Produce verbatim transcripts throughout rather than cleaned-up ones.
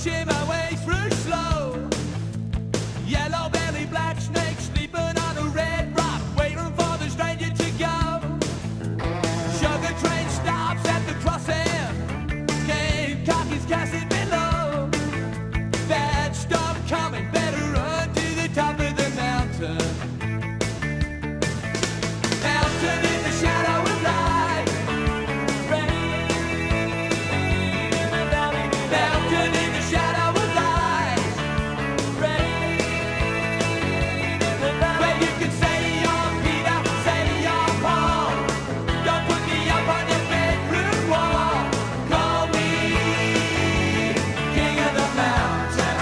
pushing my way through slow. Yellow belly, black snake, sleeping on a red rock, waiting for the stranger to go. Sugar train stops at the crossing, Cane Cocky's casting below. Bad stuff coming, better run to the top of the mountain. Mountain in the shadow of light. Mountain in the shadow of light. Where you can say you're Peter, say you're Paul. Don't put me up on your bedroom wall. Call me king of the mountain.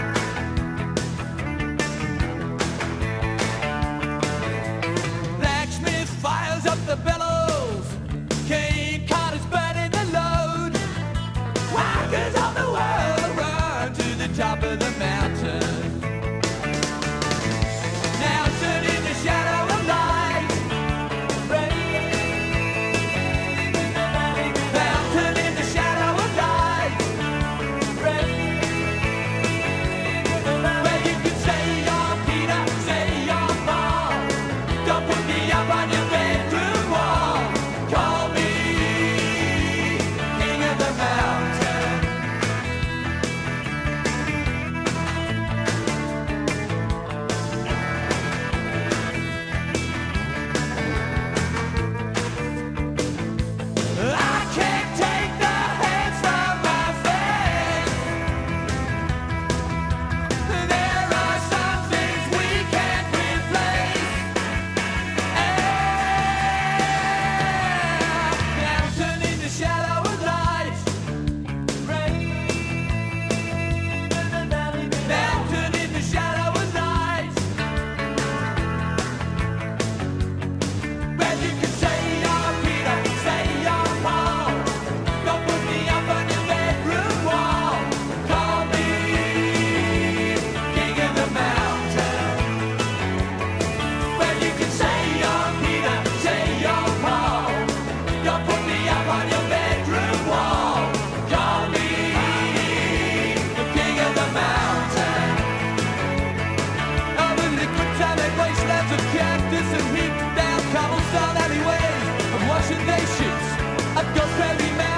Blacksmith fires up the bellows. Cane Carter's burning the load. Walkers of the world run to the top of the mountain. Mountain in the shadow of light. Mountain in the shadow of light. Where you can say you're Peter, say you're Paul. Don't put me up on your bedroom wall. Call me king of the mountain. I can't take the hands from my face. There are some things we can't replace. Mountain in the shadow of light. Mountain in the shadow of light. Where you can say you're Peter, say you're Paul. Don't put me up on your bedroom wall. Call me king of the mountain. Where you can say you're Peter, say you're Paul. Don't put me up on your bedroom wall. Call me the king of the mountain. Over liquid talent wastelands of cactus and heat down cobblestone alleyways of Washington sheets of Ghost Valley Mountain.